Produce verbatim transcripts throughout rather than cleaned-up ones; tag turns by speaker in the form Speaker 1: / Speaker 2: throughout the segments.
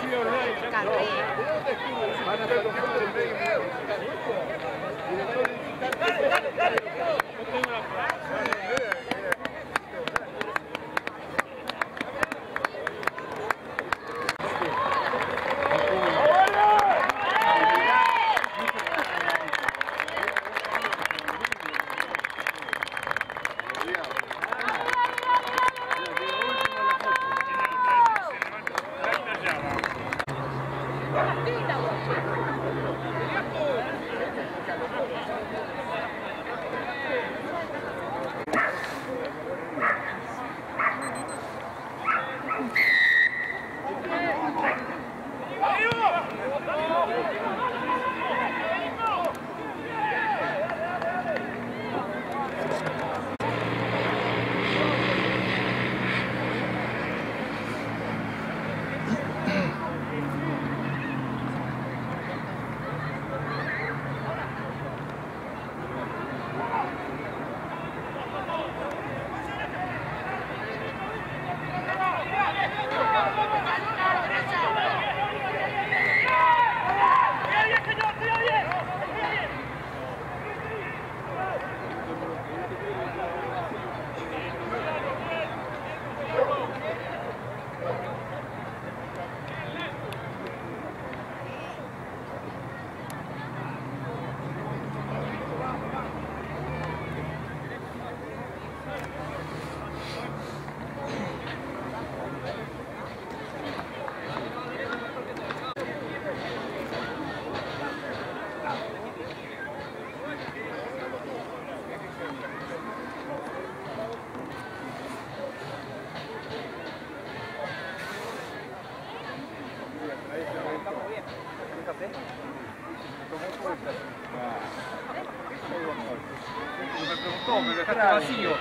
Speaker 1: Me preguntó, me lo dejaste vacío.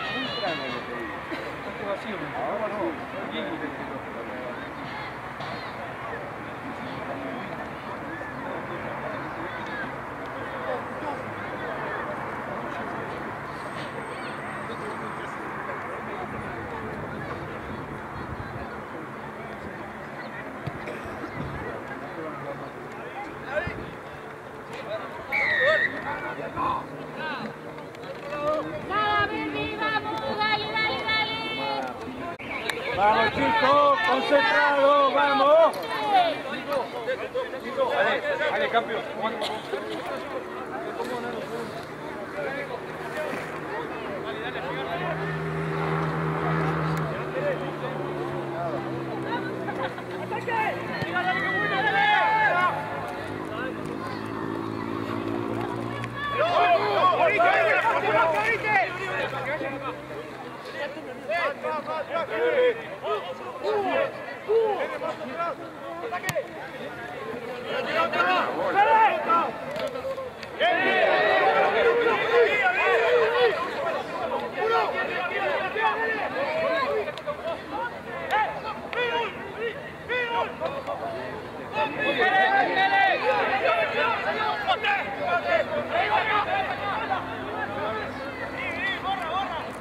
Speaker 1: Dejaste vacío, me dijo. Ahora no. Bien,
Speaker 2: Vamos chicos, concentrados, vamos.
Speaker 1: Dale, dale, campeón.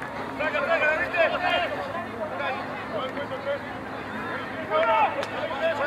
Speaker 3: ¡Ahora!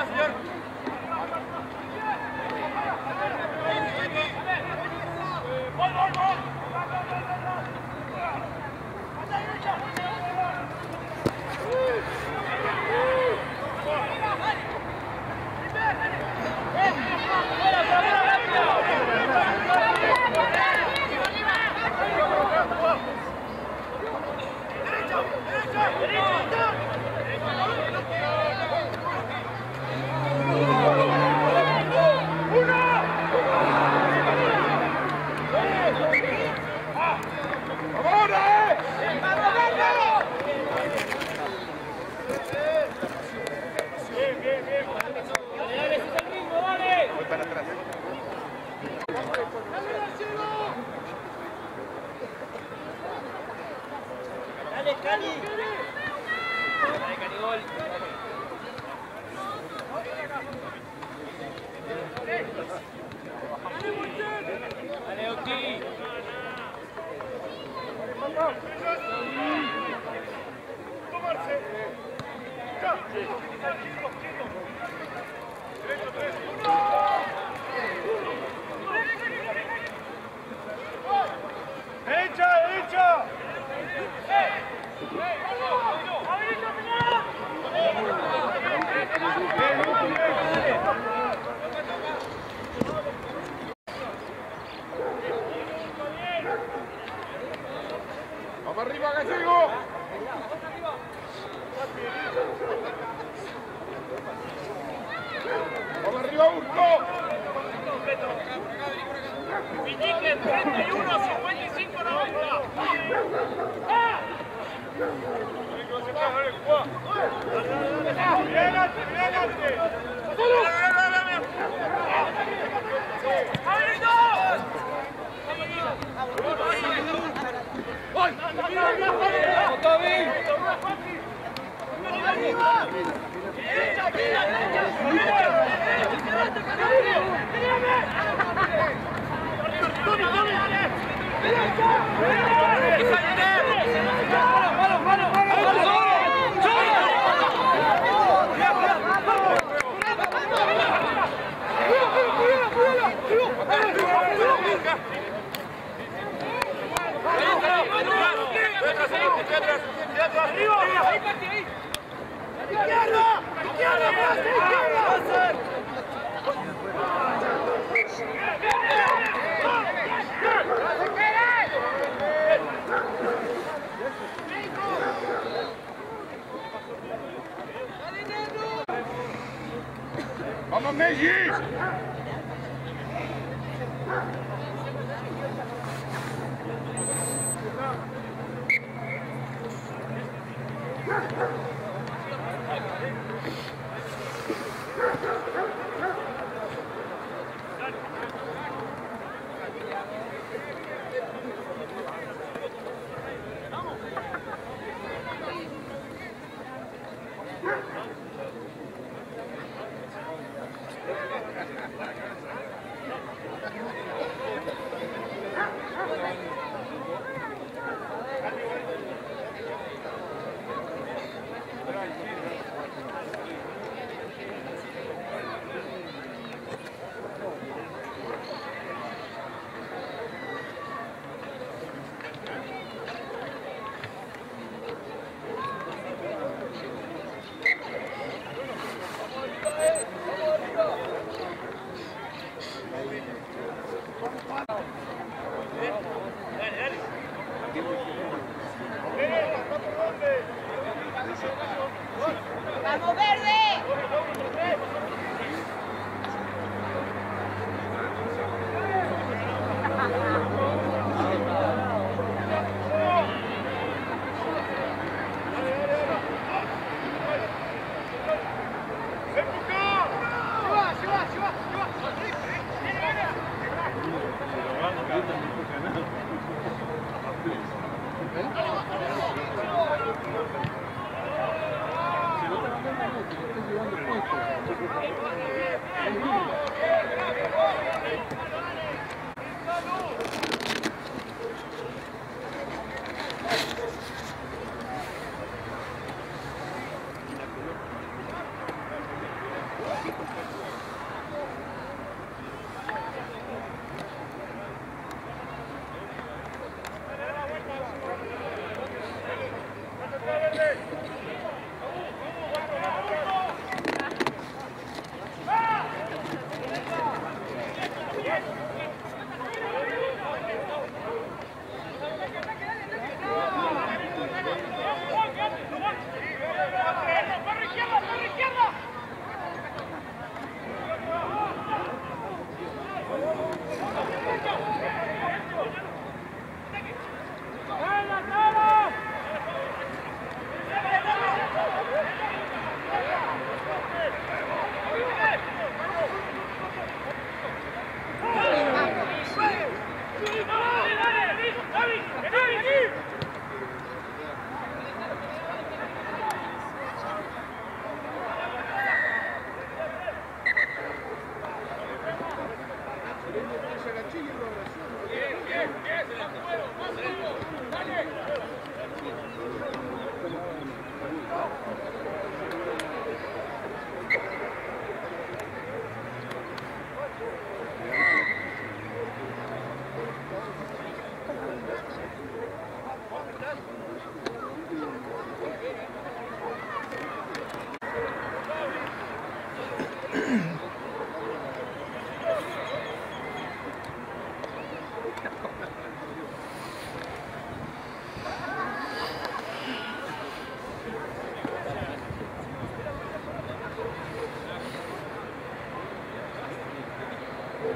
Speaker 2: arriba, Urco.
Speaker 3: Vinique treinta y uno, cincuenta y cinco, noventa.
Speaker 2: Vamos, Mellis.
Speaker 4: ¡Vamos, verde!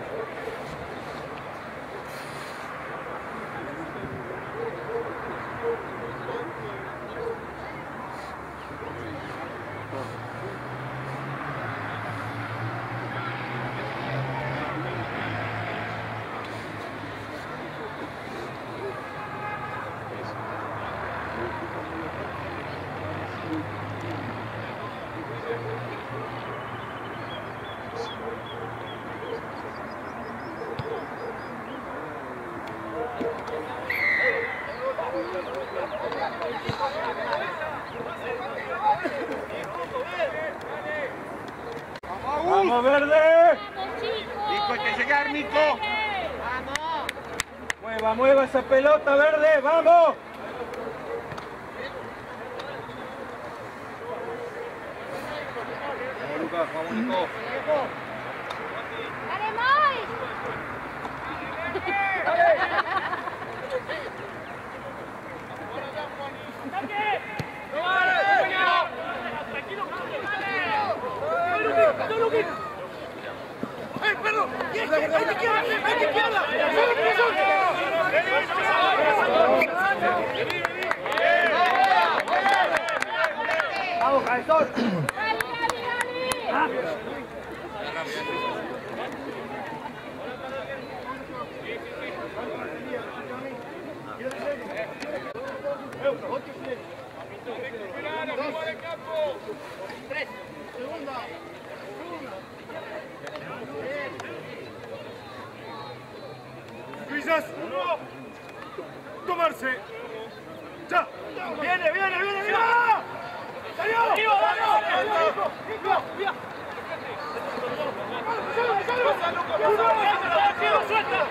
Speaker 2: ¡Vamos, Verde!
Speaker 4: Vamos, chicos.
Speaker 5: Nico, hay que llegar, Nico.
Speaker 4: Vamos.
Speaker 2: Mueva, mueva esa pelota, Verde, vamos.
Speaker 5: Vamos, Lucas, vamos, Nico.
Speaker 4: Dale, Mois.
Speaker 2: Vamos, cabezón.
Speaker 4: Dale, dale, dale.
Speaker 3: Luisas, tomarse. Ya. Viene, viene, viene, viene. ¡Salió! ¡Salió! ¡Vamos! ¡Nico! ¡Nico! ¡Suelta!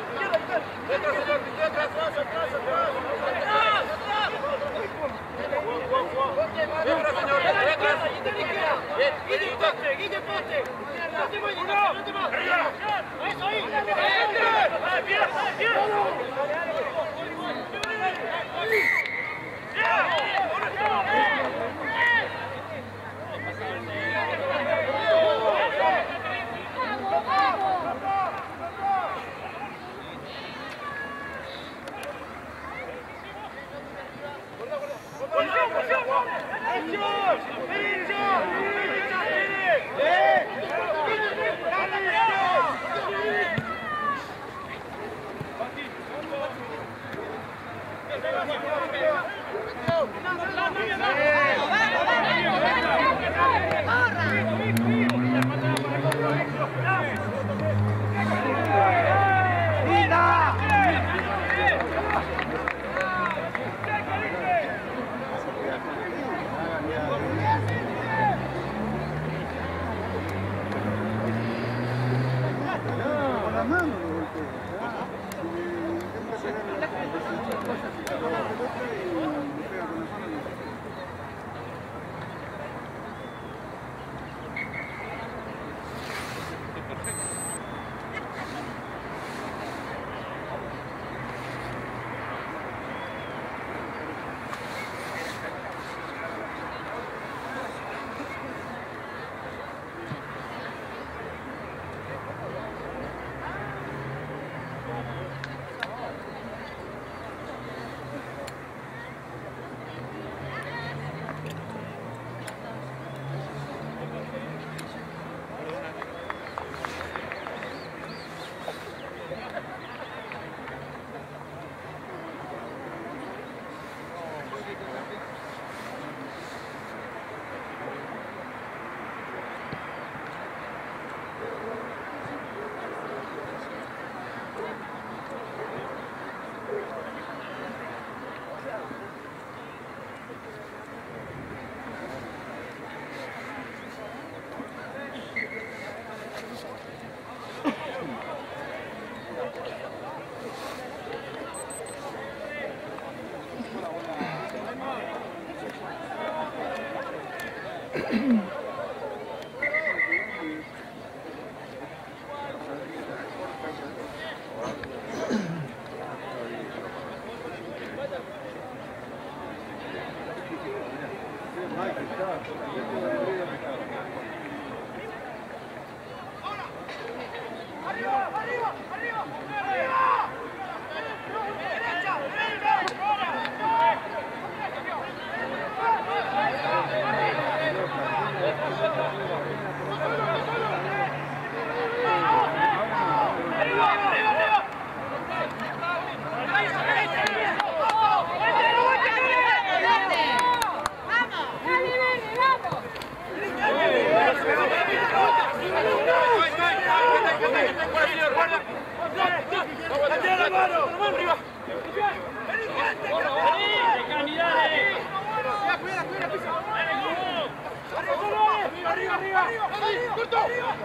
Speaker 3: la mano! ¡Arriba! ¡Arriba, arriba! ¡Corto!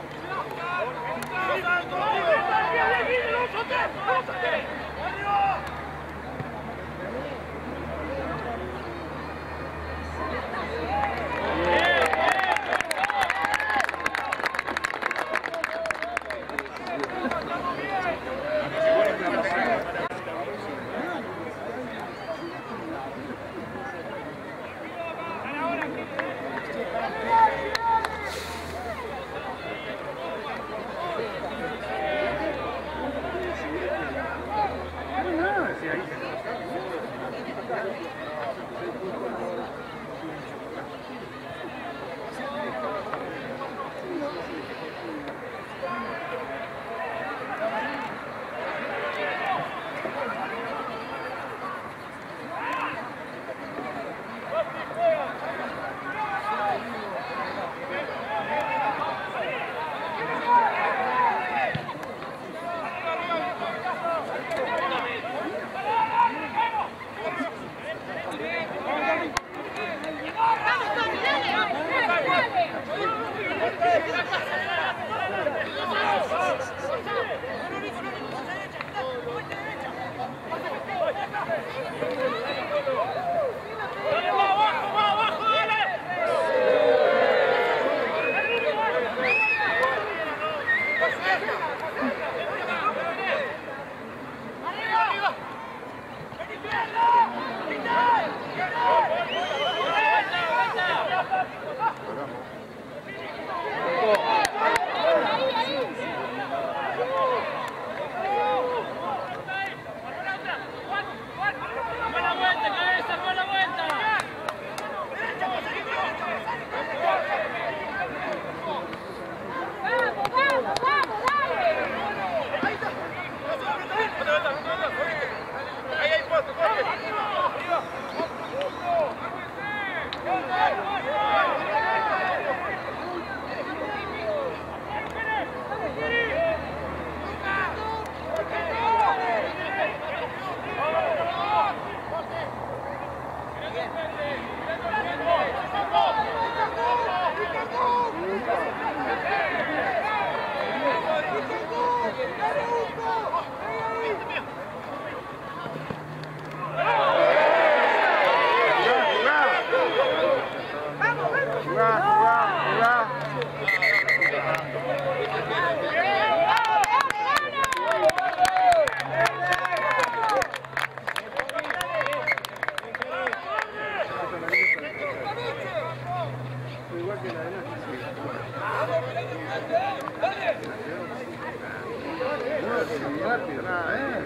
Speaker 5: Rápido, nada, eh.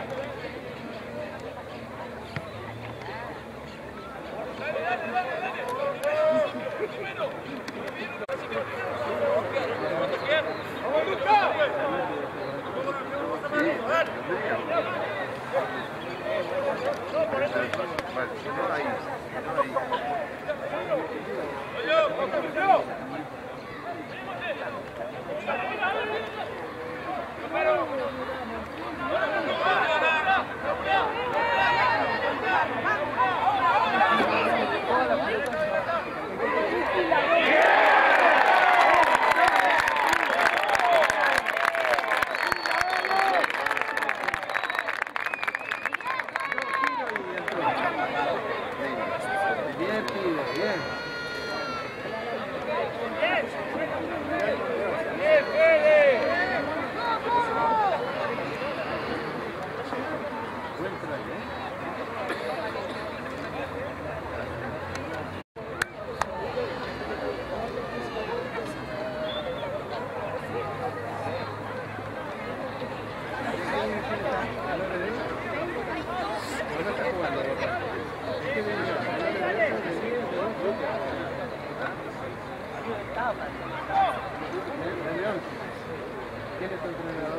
Speaker 5: ¿Quién es tu entrenador?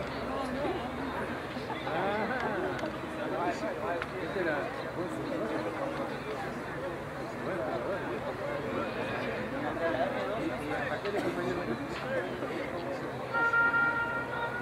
Speaker 5: ¿Qué será? ¿A qué le acompañó?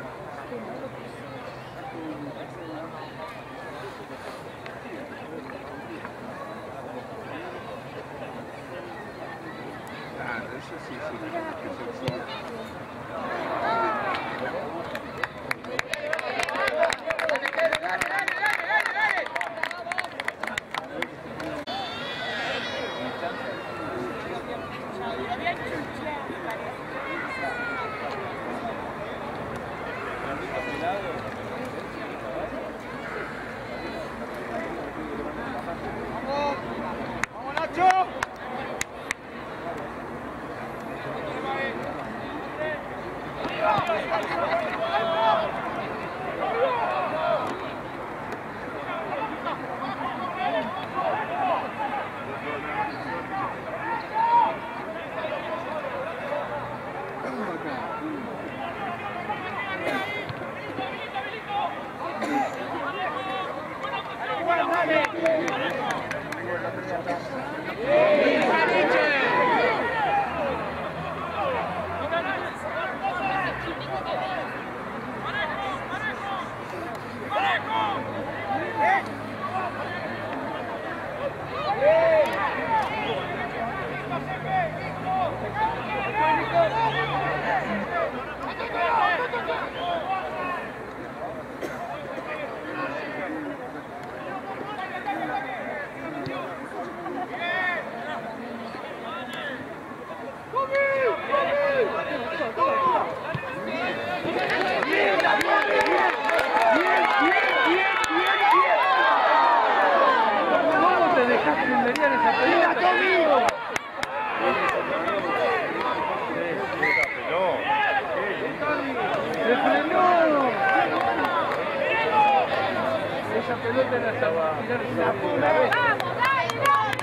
Speaker 2: Esa pelota era para tirarse la puta.
Speaker 4: ¡Vamos, dale, dale,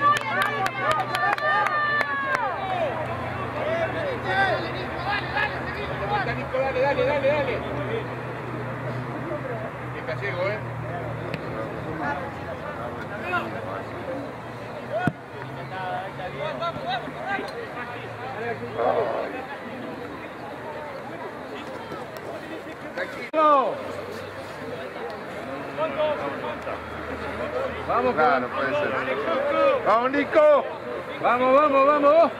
Speaker 4: dale!
Speaker 3: Nico, dale, dale, dale, dale. Qué gallego, ¿eh?
Speaker 2: ¡No! Vamos,
Speaker 5: Claro, puede ser. ¡Vamos, Nico!
Speaker 2: Vamos, vamos, vamos.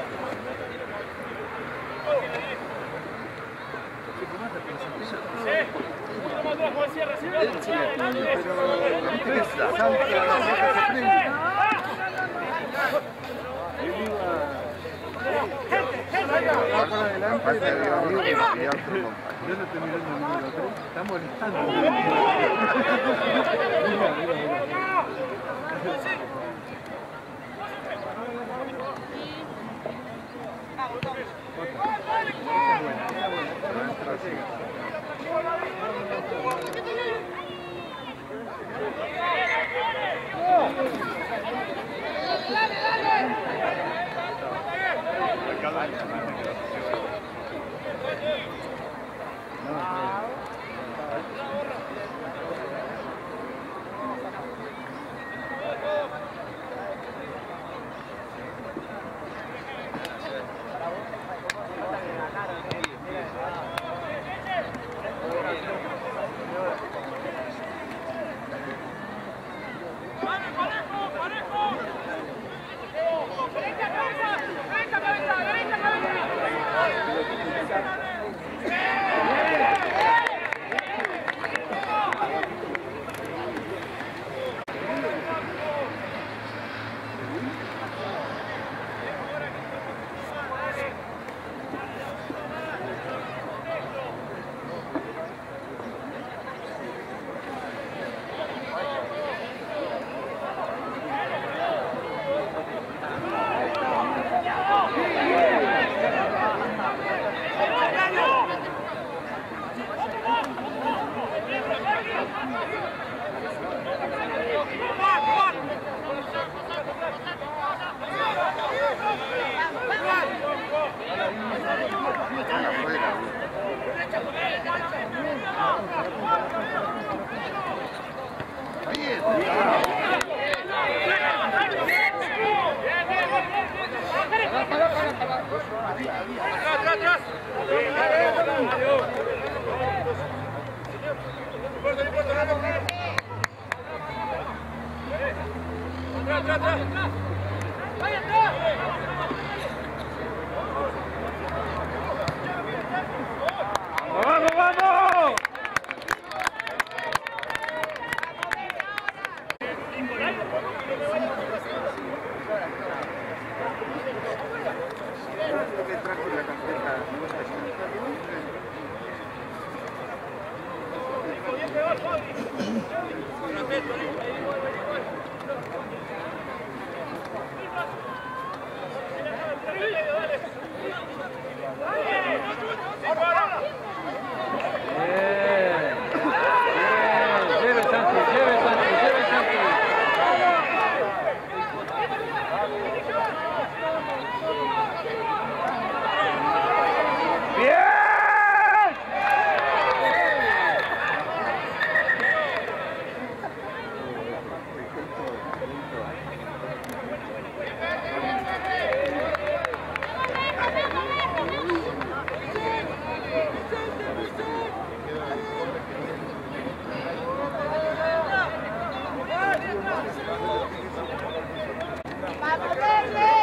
Speaker 5: Aparte de amigo y otro
Speaker 2: Yo no estoy mirando el número tres, está molestando.
Speaker 1: Lleve Santi, lleve Santi, lleve Santi.
Speaker 4: ¡Vamos, verde!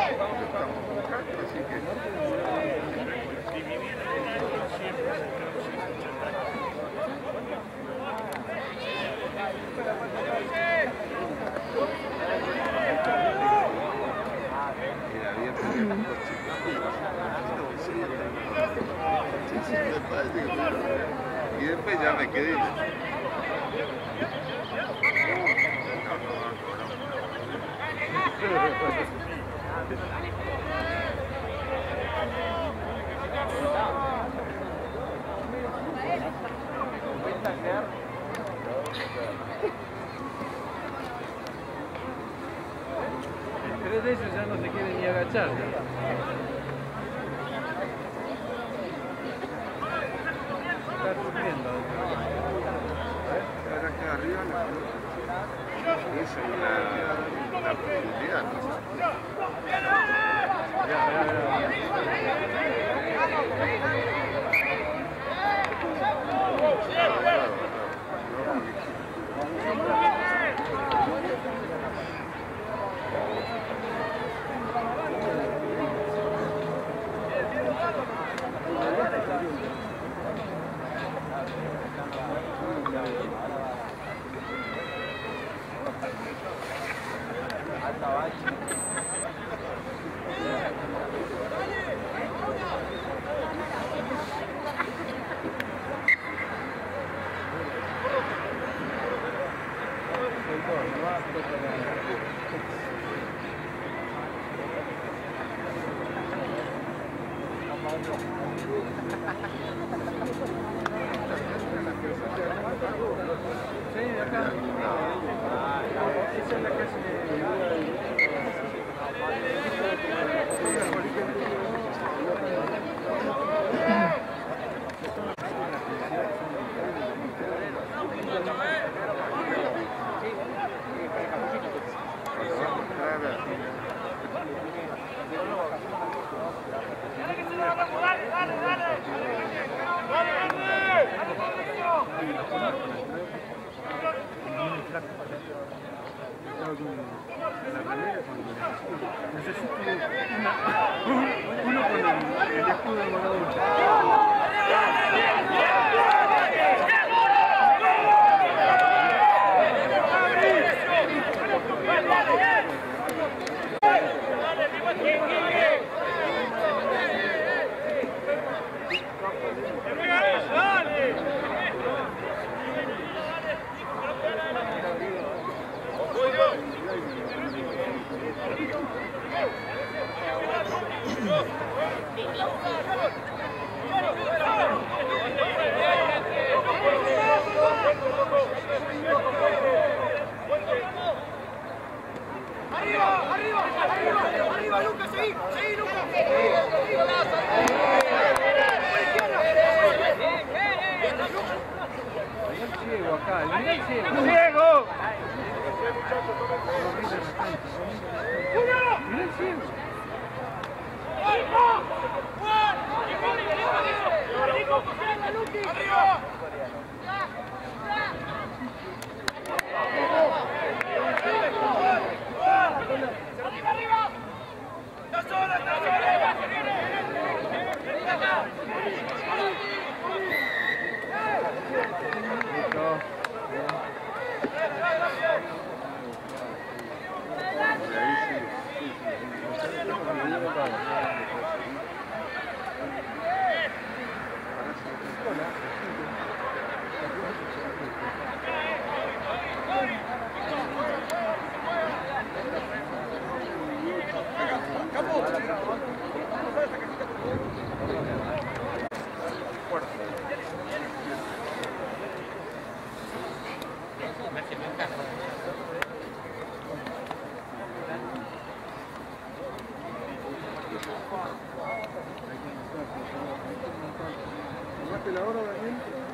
Speaker 5: Y después ya me quedé.
Speaker 1: Tres de ellos ya no se quieren ni agachar. Está sufriendo.
Speaker 5: Ahora acá arriba la esa es la, la profundidad.
Speaker 1: Sí, acá. Esa es la que se... Necesito una, uno con el, el escudo de Morador.
Speaker 3: ¡Arriba! ¡Arriba! ¡Arriba! ¡Arriba, Lucas! ¡Seguí! ¡Seguí, Lucas!
Speaker 1: Ciego acá, el ciego.
Speaker 2: ¡Ciego!
Speaker 1: Mira el ciego.
Speaker 3: ¡Arriba! ¡Arriba! ¡Está sola! ¡Está sola!
Speaker 5: Ahora sí. ¿Tomaste la hora, Daniel?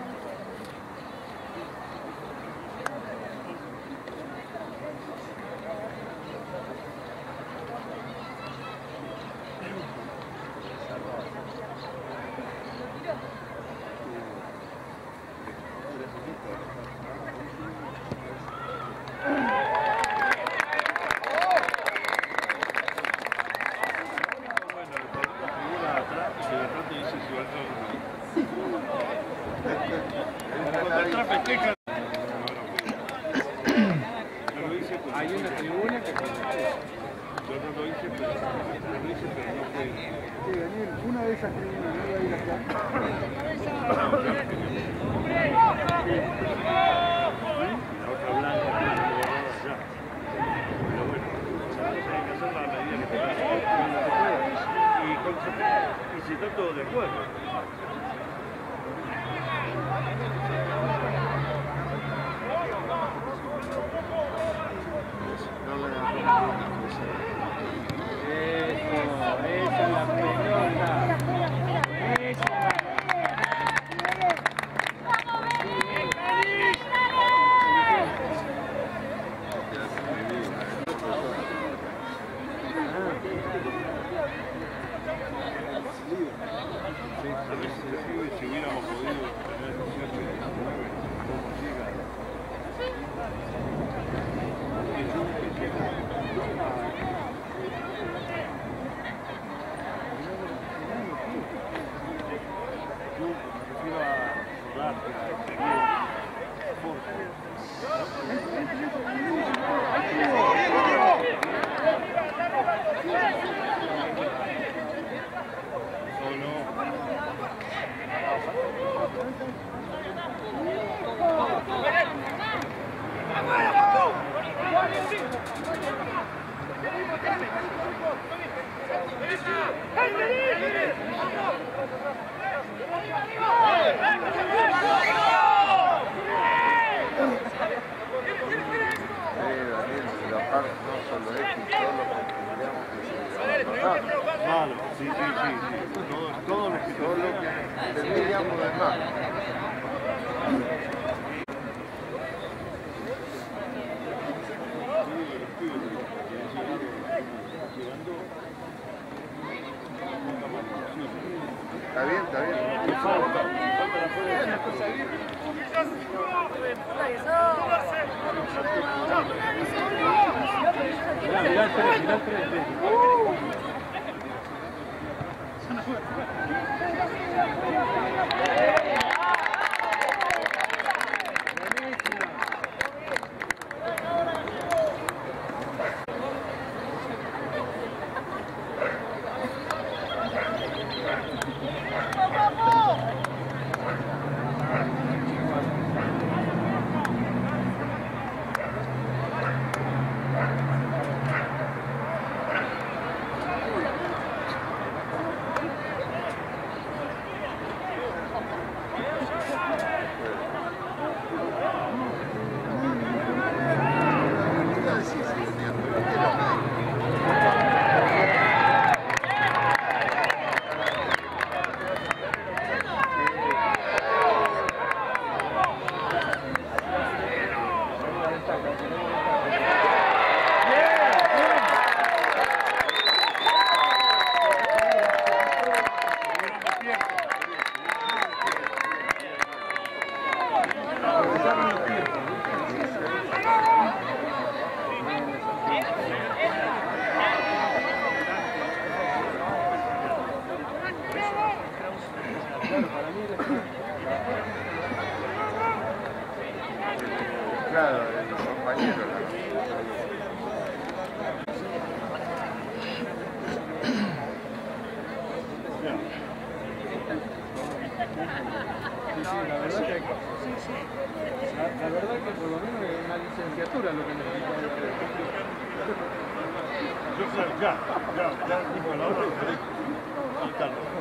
Speaker 1: Hay una tribuna que...
Speaker 5: Yo no lo hice, pero lo hice, pero no fue. Sí, Daniel, una de esas tribunas no iba a ir acá. La otra blanca, allá. Pero bueno, hay que hacerla a medida que te y, con, y si está todo de acuerdo. Si hubiéramos podido tener dieciocho y diecinueve, ¿cómo llega? Yo prefiero a rodar, a seguir. Claro, sí, sí, sí, todo, todo lo que todo lo que tendríamos de más. Está bien, está bien.
Speaker 1: Mirá, mirá el tres, mirá el tres.
Speaker 5: Claro, el compañero.
Speaker 1: Sí, sí, la verdad que, la, la verdad que por lo menos es una licenciatura lo que necesitamos.
Speaker 5: Yo creo, ya, ya, ya, dijo la hora, faltando.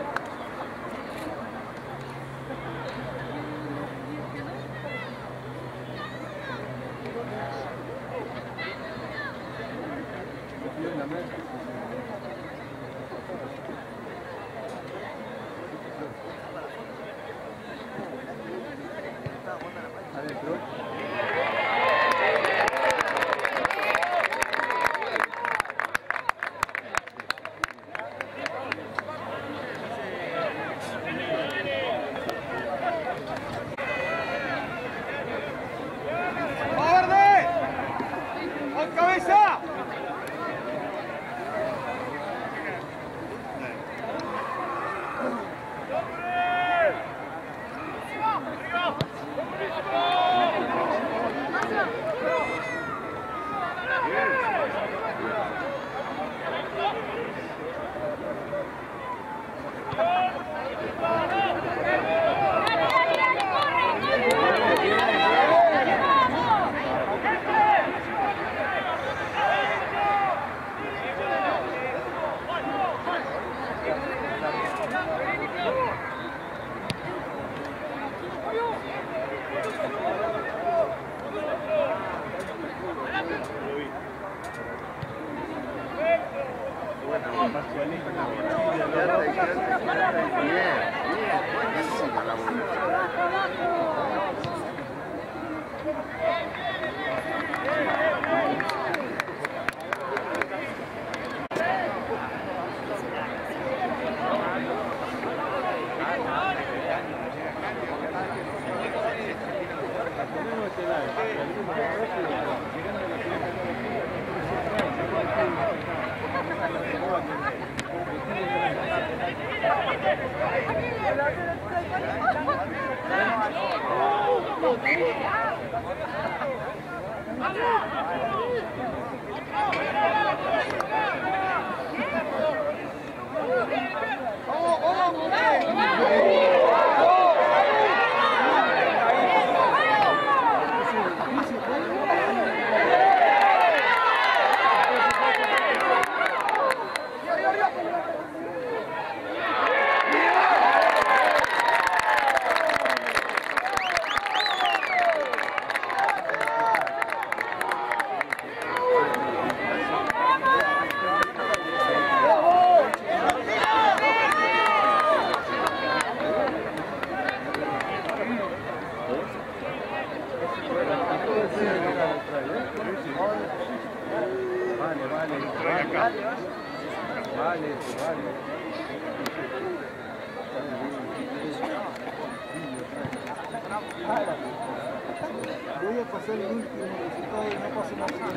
Speaker 6: Voy a pasar el último resultado y no pase más.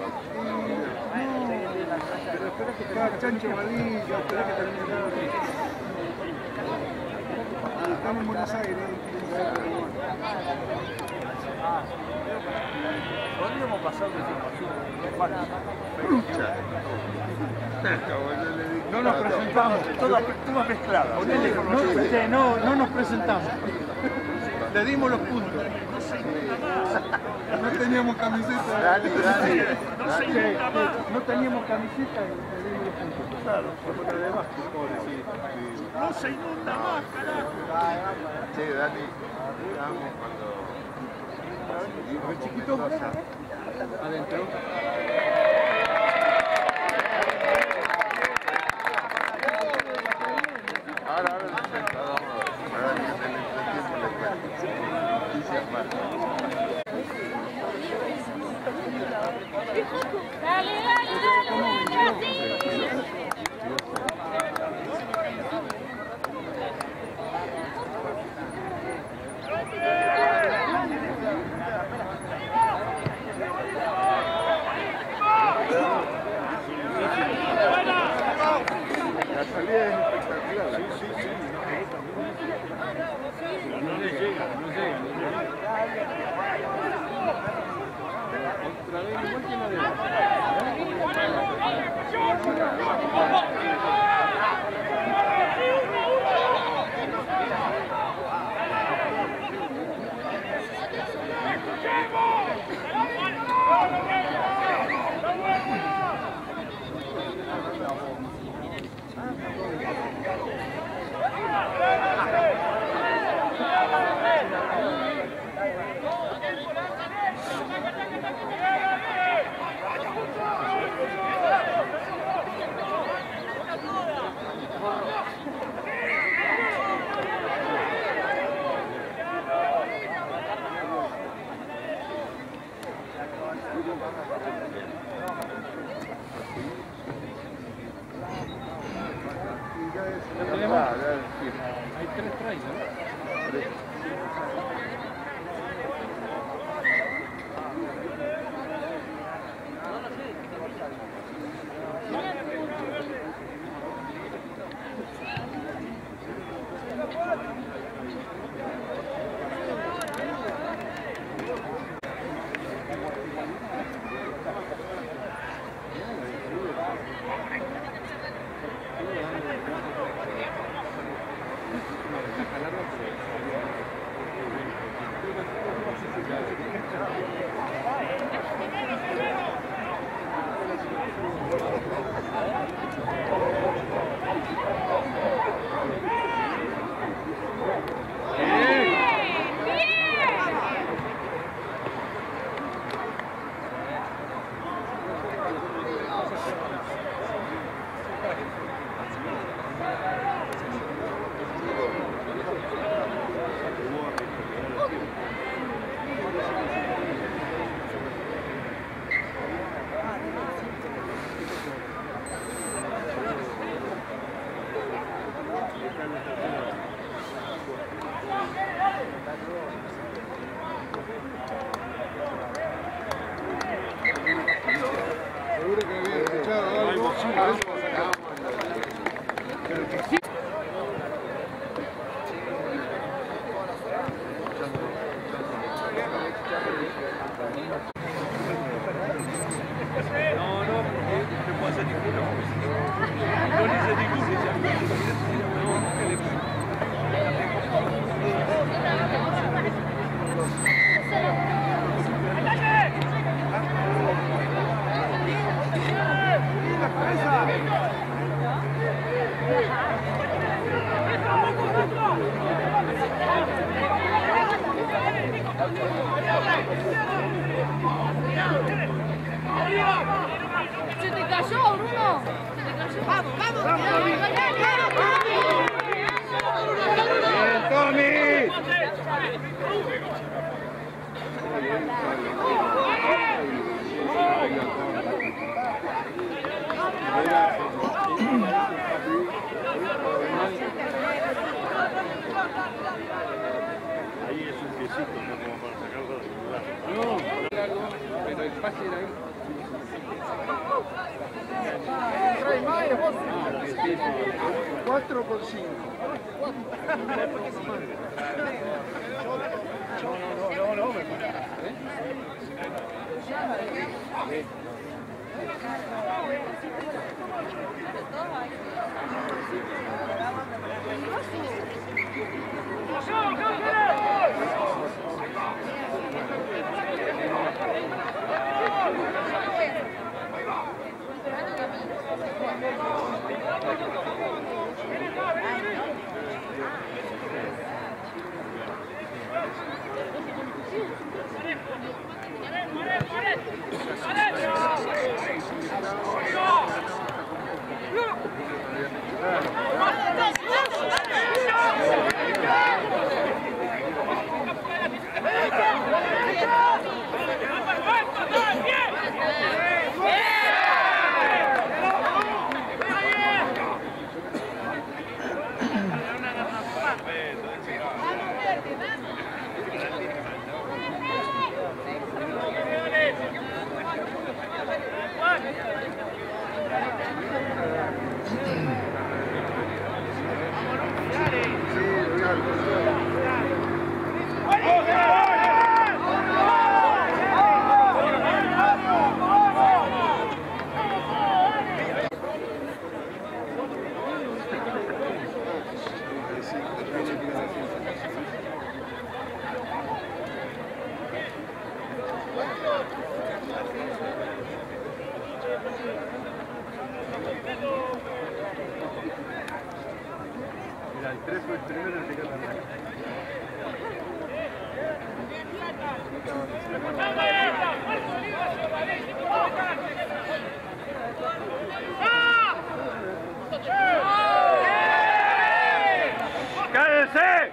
Speaker 6: Pero espera que está Chancho Vadilla, espera que termine. Estamos en Buenos Aires.
Speaker 5: Podríamos pasar de información.
Speaker 2: No nos presentamos.
Speaker 5: Todas, todas mezcladas.
Speaker 2: No, no, no nos presentamos. Le dimos los puntos.
Speaker 6: No teníamos camiseta.
Speaker 5: Dale, dale.
Speaker 2: No teníamos camiseta y le dimos los puntos.
Speaker 5: Claro, como la de Vasco, pobrecito. No se inunda más, carajo.
Speaker 7: Sí, Dani, estábamos cuando...
Speaker 2: El chiquito adentro.
Speaker 7: Ahora, ahora, ahora en el entretiempo le cuento. Noticias malas.
Speaker 4: Dale, dale, dale, dale,
Speaker 7: La salida es espectacular.
Speaker 5: Sí, sí, sí. Pero no le llega, no llega, no llega.
Speaker 2: Otra vez igual que la de
Speaker 7: Seguro que había escuchado algo.
Speaker 1: No, no, porque no puedo hacer ninguno. No le hice ninguno. No, nunca le hice.
Speaker 4: Se te cayó, Bruno. Se te cayó. Vamos, vamos. Vamos,
Speaker 3: ¡Bien, Tommy!
Speaker 5: Ahí es un piecito, ¿no? Como para sacarlo de lugar.
Speaker 2: No, pero el pase era ahí.
Speaker 7: cuatro por cinco.
Speaker 3: No, no, no, no.
Speaker 2: Mira, el tres fue el primero en llegar a la
Speaker 3: ¡Cállense!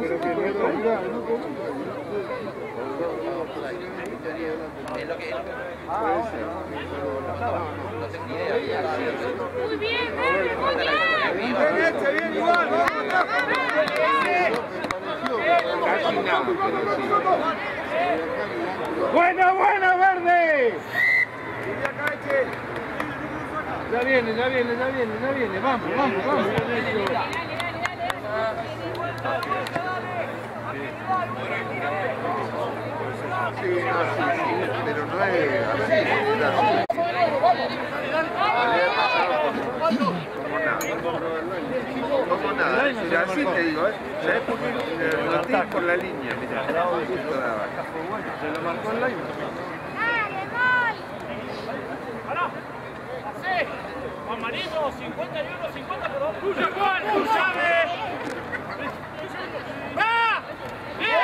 Speaker 6: pero que no lo ayuda, ¿no?
Speaker 4: Muy bien, verde, muy bien.
Speaker 6: Derecha, bien igual, vamos.
Speaker 7: Casi nada, pero sí.
Speaker 2: Buena, buena, verde. Ya viene, ya viene, ya viene, ya viene. Vamos, vamos, vamos.
Speaker 7: Sí, no, sí, sí, pero no es así, es así. Como nada, mira, así te digo, ¿eh? ¿Sabes por qué? Lo tienes por la línea, mira.
Speaker 2: Se lo marcó el line.
Speaker 4: Dale, gol.
Speaker 3: Amarito, cincuenta y uno, cincuenta por dos. ¡Tuya, Juan! ¡Tuya! ¡Va! ¡Bien!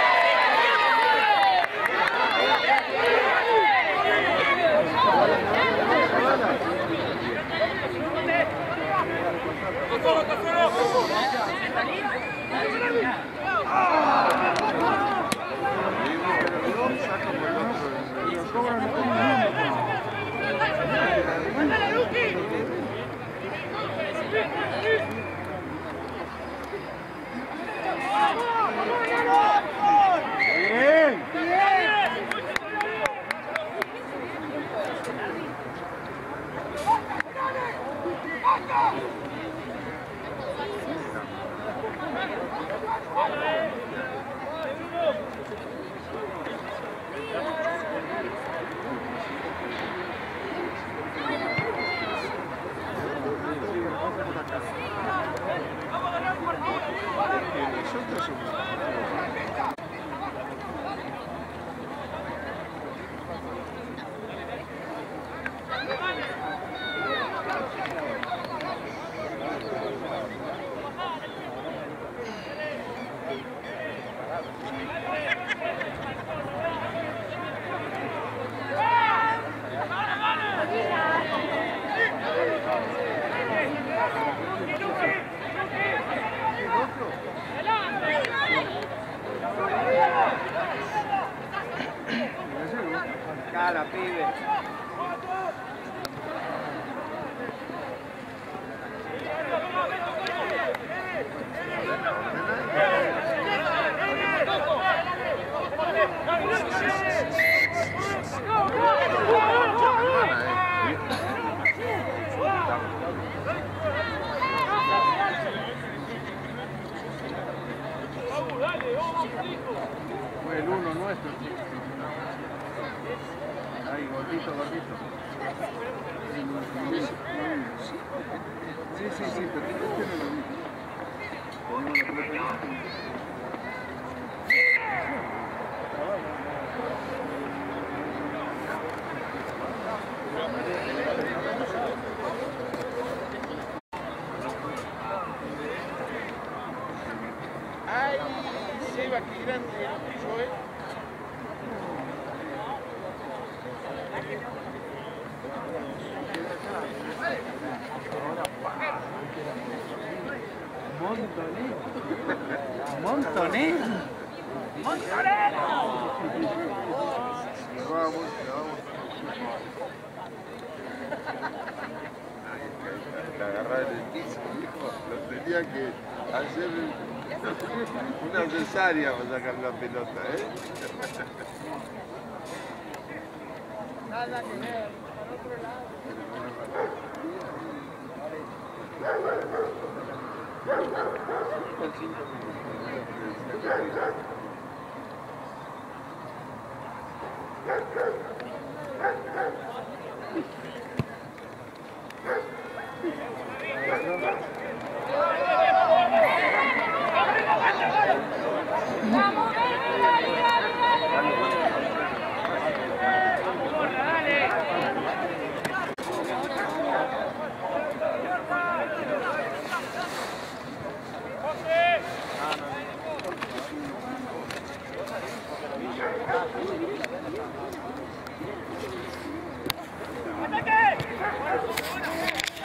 Speaker 3: ¡Cosoro, Cosoro! ¡Mándale, Luqui!
Speaker 2: Bien.
Speaker 6: Cara, pibe.
Speaker 2: Fue el uno nuestro. Ahí, gordito, gordito.
Speaker 6: Sí, sí, sí, pero este no lo vi. Tenemos la pelota.
Speaker 7: Ay, Seba, qué grande, ¿eh?
Speaker 2: Montonero. Montonero.
Speaker 7: Lo vamos, lo vamos. La agarrar en el piso, hijo. Lo tenía que hacer una cesárea para sacar la pelota, ¿eh?
Speaker 4: Nada que ver, para otro lado. Vamos, dale, dale, dale,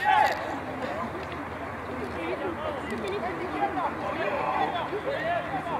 Speaker 3: ¡Ataque!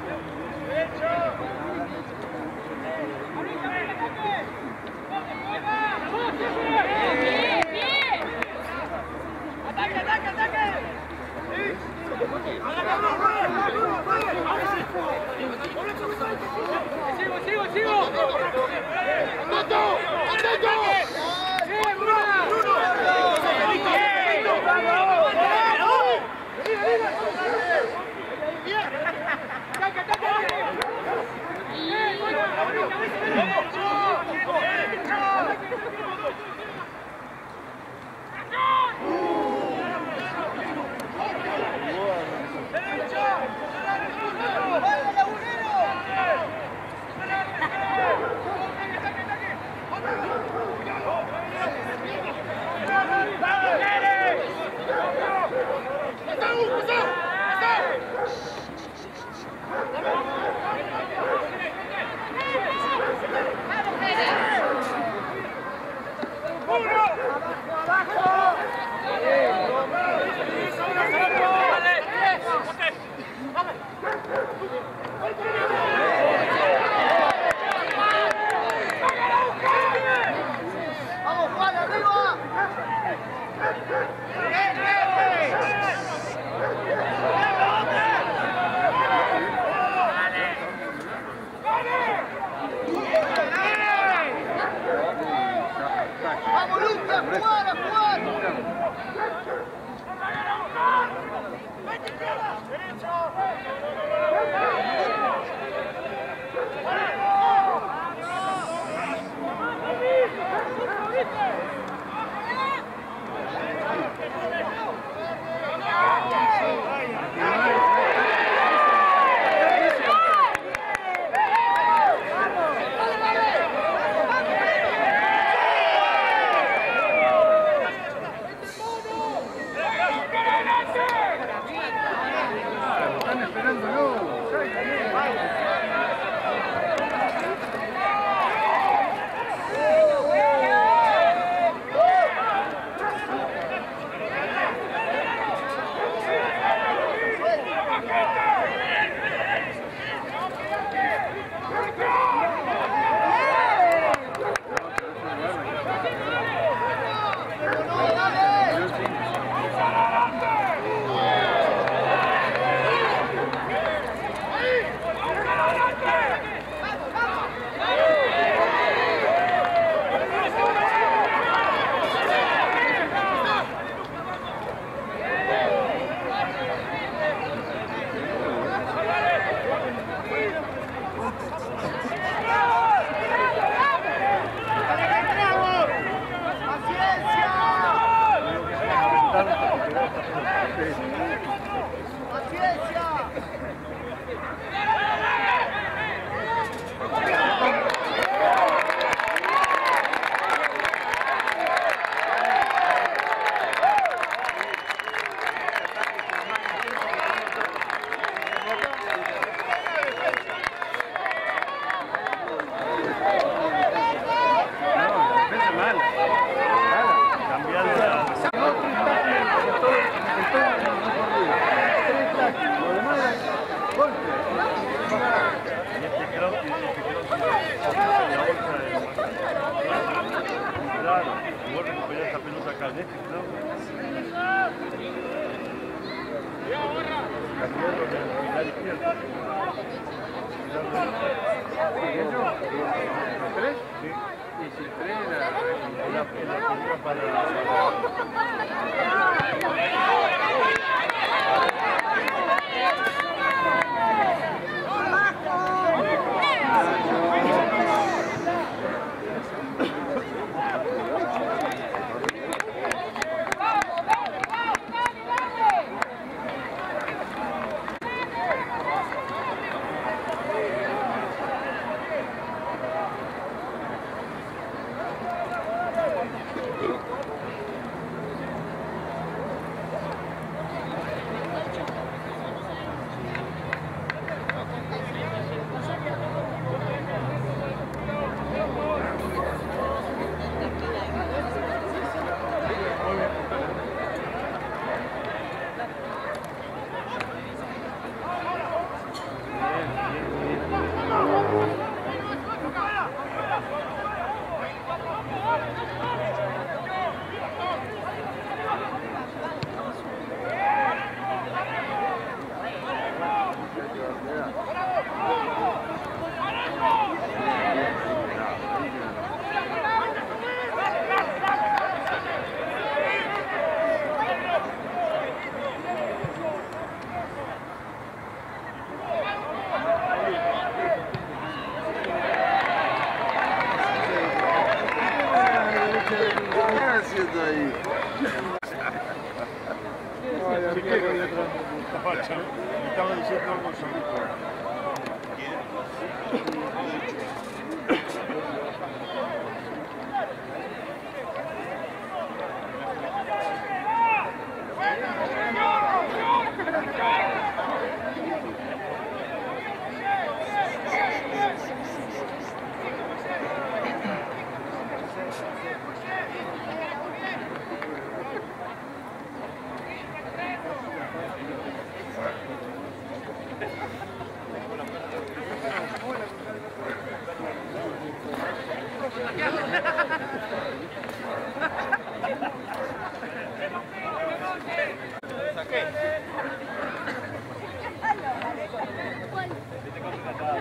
Speaker 3: ¡Vamos, Juan, arriba! ¡Vamos, Lucha! ¡A jugar, a jugar!
Speaker 6: Están esperándolo.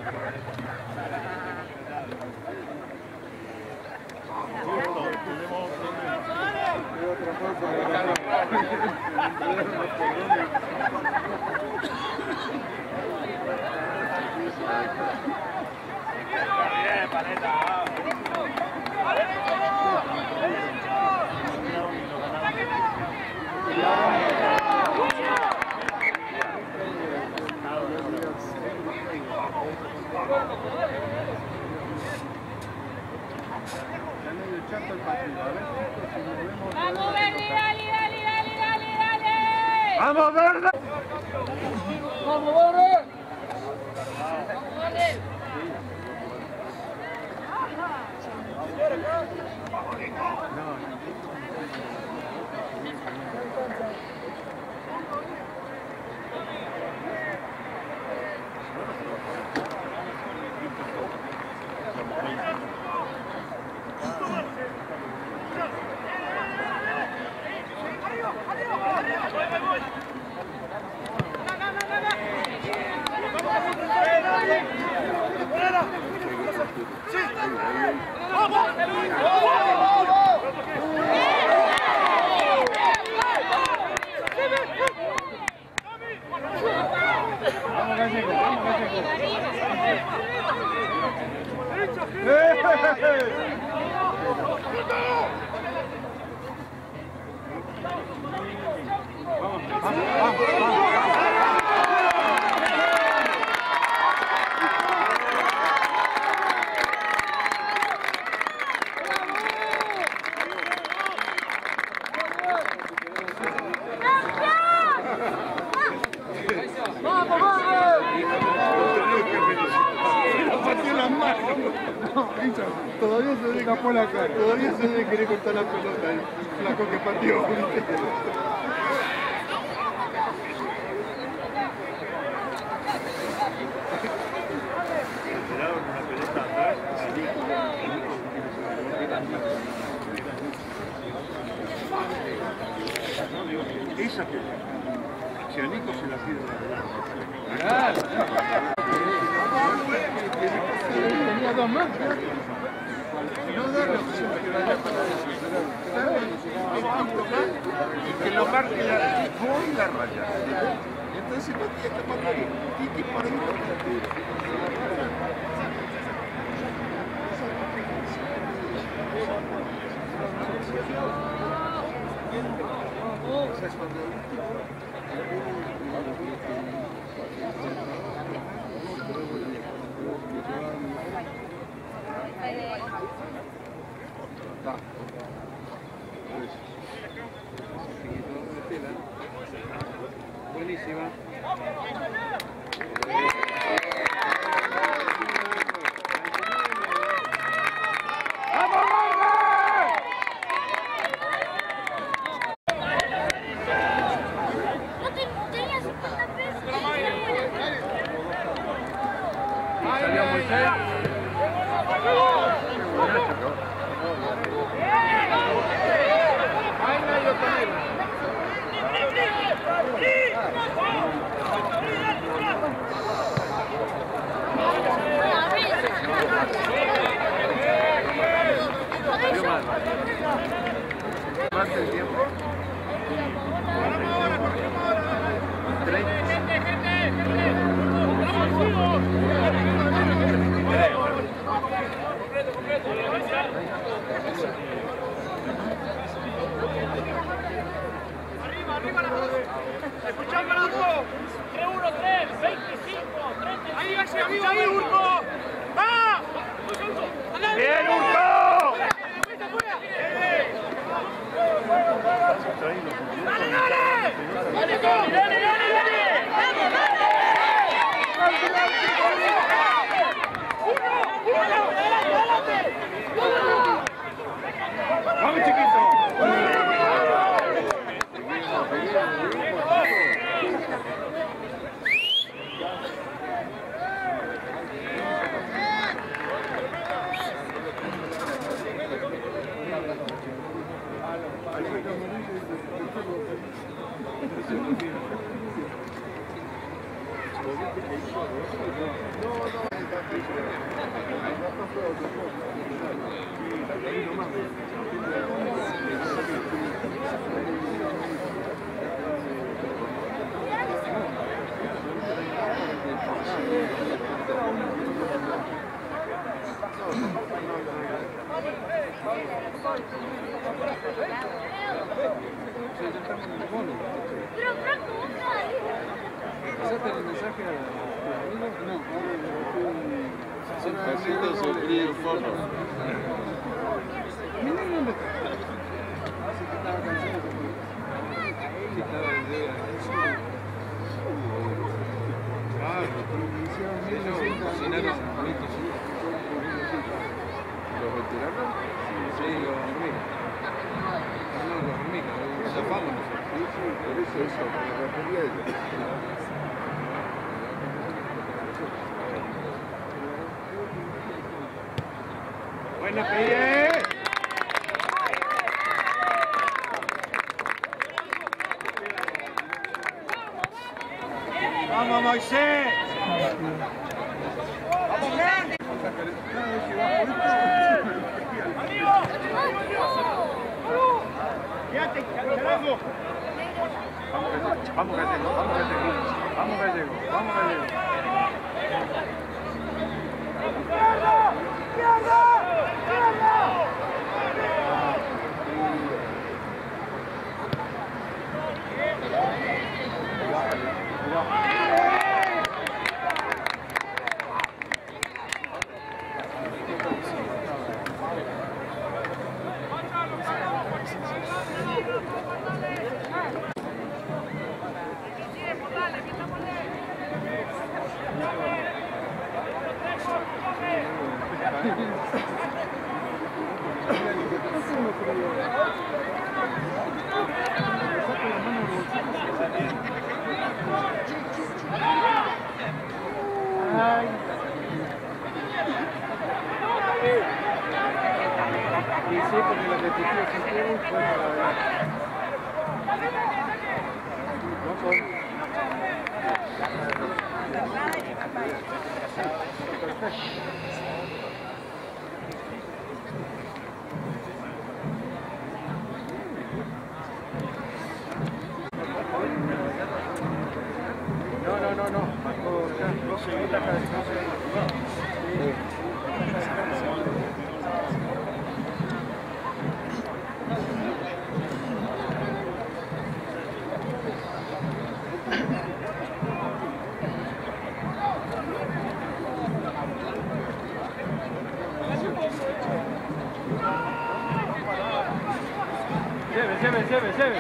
Speaker 3: Bien, Paleta.
Speaker 4: Vamos, Verdi, dale, dale, dale, dale, dale.
Speaker 3: ¡Vamos, Verde!
Speaker 2: ¡Vamos, Verde! Todavía se ve capó la cara, todavía se ve querer cortar la pelota, el flaco que pateó.
Speaker 5: Esa que si a Nico se la pide
Speaker 2: Tenía dos más. No darle opción que vaya para
Speaker 7: que lo marque la voy la raya. Entonces no tiene que mandar Titi por ahí.
Speaker 2: Buenísima.
Speaker 4: No te tenías cincuenta pesos.
Speaker 2: Salió Moisés. Ahí no hay otro nivel.
Speaker 7: Más el tiempo.
Speaker 3: Arriba, arriba la voz. Escuchame la voz. tres uno tres, veinticinco, treinta. Ahí, ahí, arriba, ahí, Urco. ¡Va! ¡Bien, Urco! ¡Dale, dale! ¡Dale, dale, dale, dale! ¡Vamos, dale! ¡Uno, uno! ¡Adelante, adelante! ¡Vamos, chiquito!
Speaker 7: No, no.
Speaker 4: Pero Franco, vos
Speaker 6: ¿Pasaste el mensaje a tus amigos? No, ahora
Speaker 7: Pasito sufrí el forro.
Speaker 6: Mi niño dónde está. Así que estaba cansado. Sí, estaba de día. Claro, hicieron cocinaron veinticinco.
Speaker 7: ¿Los veteranos?
Speaker 6: Sí, los hormigas. No, los hormigas, los zafamos nosotros.
Speaker 7: Sí, sí, por eso eso, me refería a ellos.
Speaker 2: Buena Pille. Vamos Moisés. Quédate, carajo. Vamos Gallego, vamos Gallego, vamos Gallego, vamos Gallego.
Speaker 3: ¡Izquierda! ¡Izquierda! ¡Izquierda!
Speaker 6: Y sí, porque la repetición siempre fue para... No con... No, no, no, no. Marco acá, no se evita acá, no se evita.
Speaker 2: Lleve, lleve, lleve, lleve.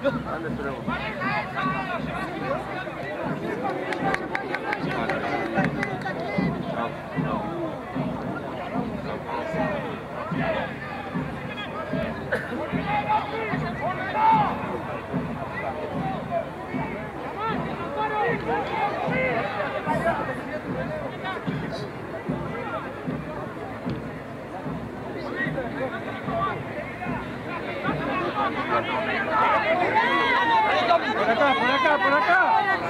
Speaker 7: ¿Dónde esperamos?
Speaker 2: Por acá, por acá, por acá.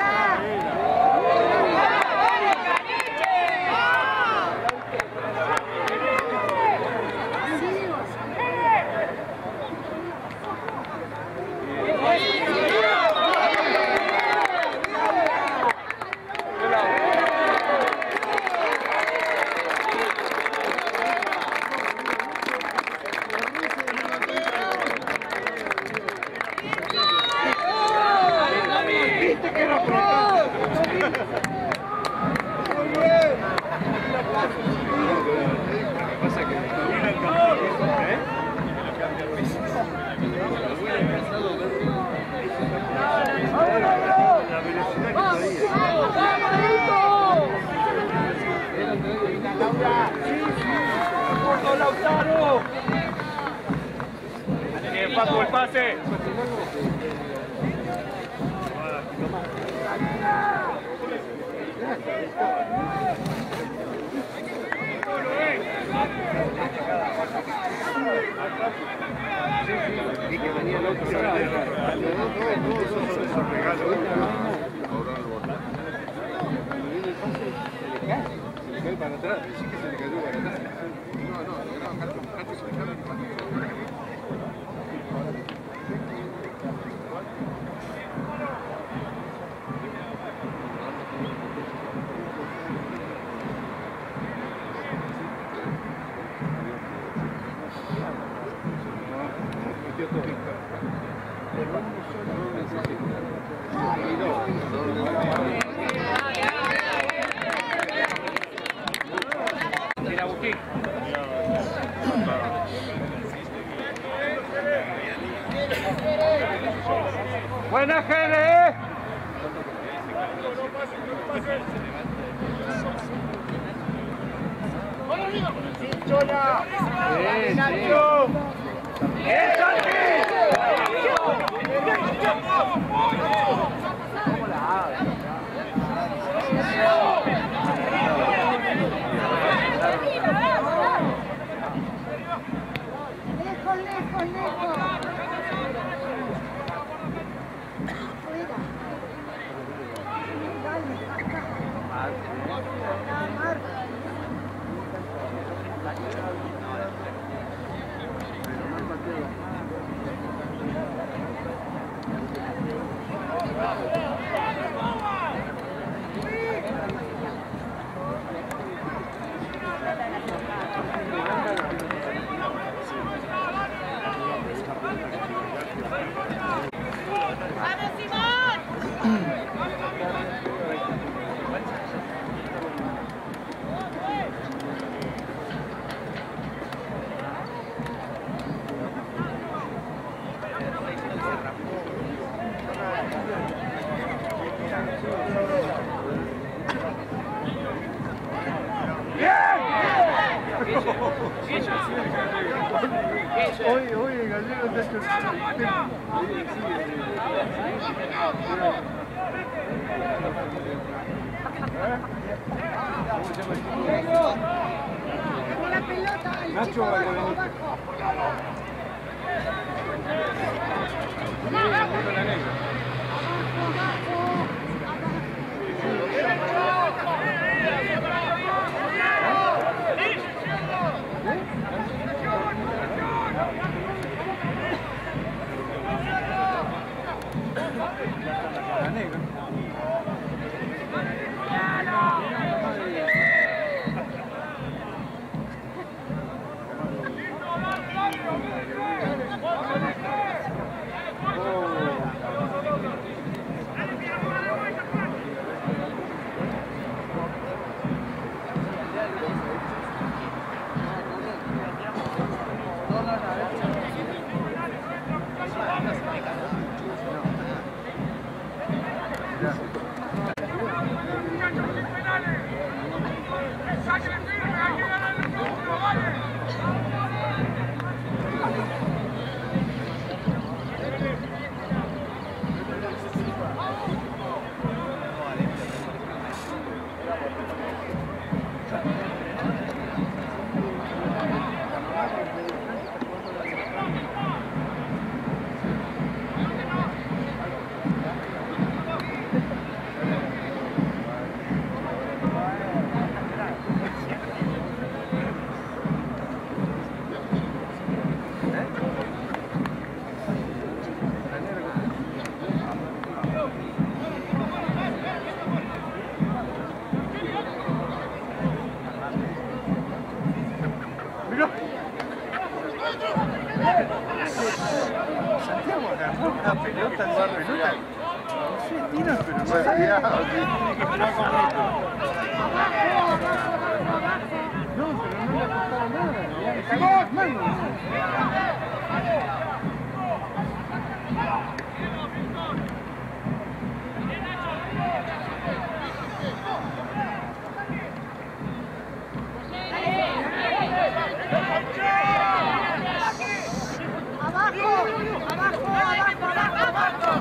Speaker 3: Bien, Paco, el pase.
Speaker 6: Y que venía el otro. Cuando viene el pase, se le cae. Se le cae para atrás. Sí que se le cayó para atrás. No, no, no, no, Carlos, Carlos se le cae.
Speaker 3: Mira, Agustín. Buena, Gene. Chola. Bien, Nacho. Bien, Santi.
Speaker 8: Lejos, lejos, lejos. Fuera. Dale, acá. Acá, Marta.
Speaker 4: ¡Vamos, Simón!
Speaker 2: Oye, oye, Gallego, te hecho...
Speaker 8: Con la pelota, el
Speaker 2: Nacho,
Speaker 8: chico
Speaker 2: vale,
Speaker 8: abajo,
Speaker 2: vale. La negra. Una pelota, esa pelota. No sé, tira, pero no
Speaker 7: Bueno,
Speaker 2: sale.
Speaker 7: ya, sí.
Speaker 2: No, pero no le ha costado nada. Ya le siguen las manos.
Speaker 8: Abajo, abajo, abajo, abajo.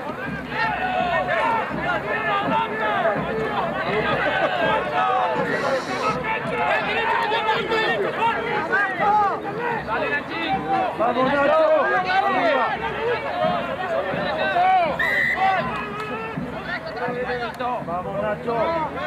Speaker 8: Abajo.
Speaker 2: ¡Vamos, Nacho! ¡Vamos, Nacho!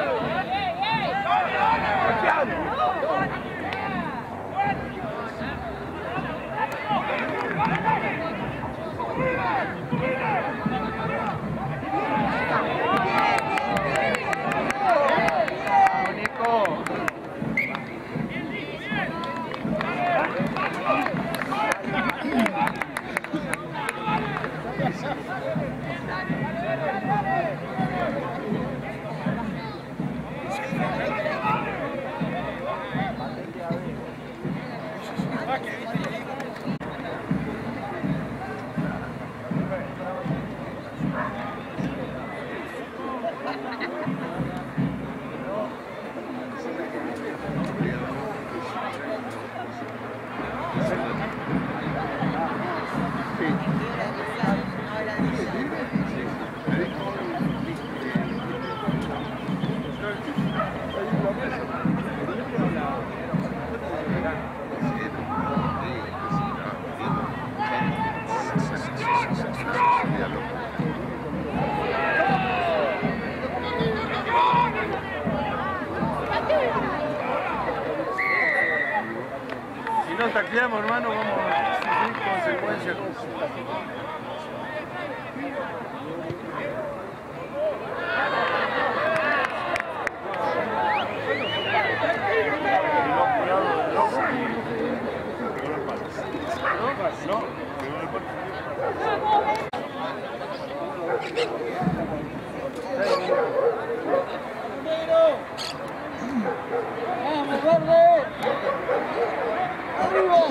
Speaker 2: Si no tacleamos, hermano, vamos a sufrir consecuencias.
Speaker 8: Vamos, verde. Arriba.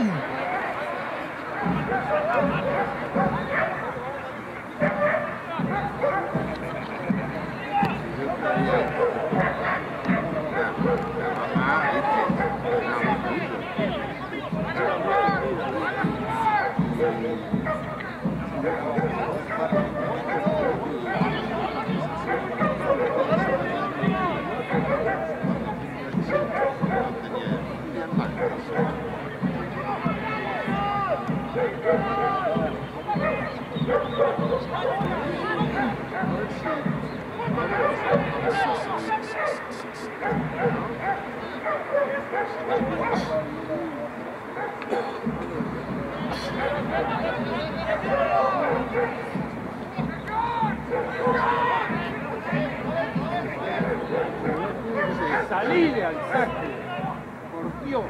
Speaker 2: Salile al saque, por Dios.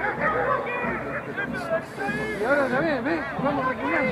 Speaker 2: Y ahora ya ves, ves, vamos reculando.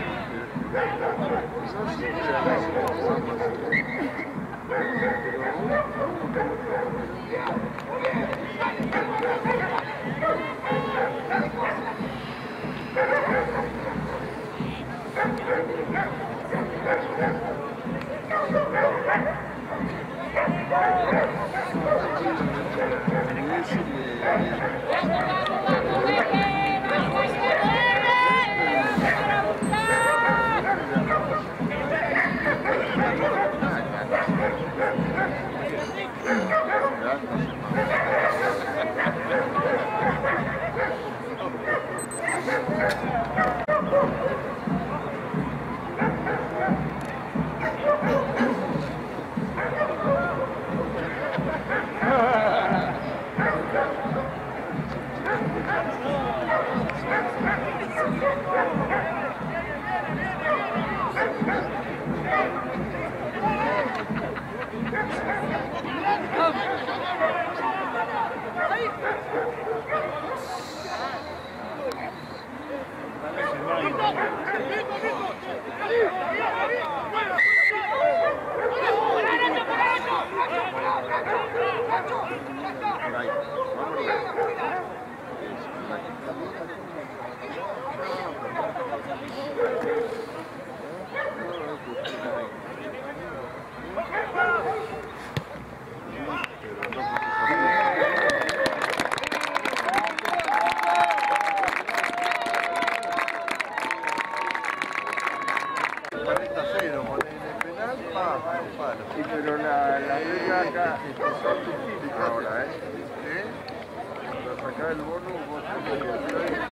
Speaker 7: Gracias. mano. Sí, pero la, la regla acá son distintas ahora, ¿eh? ¿Sí? Para sacar el bono, vos tenés que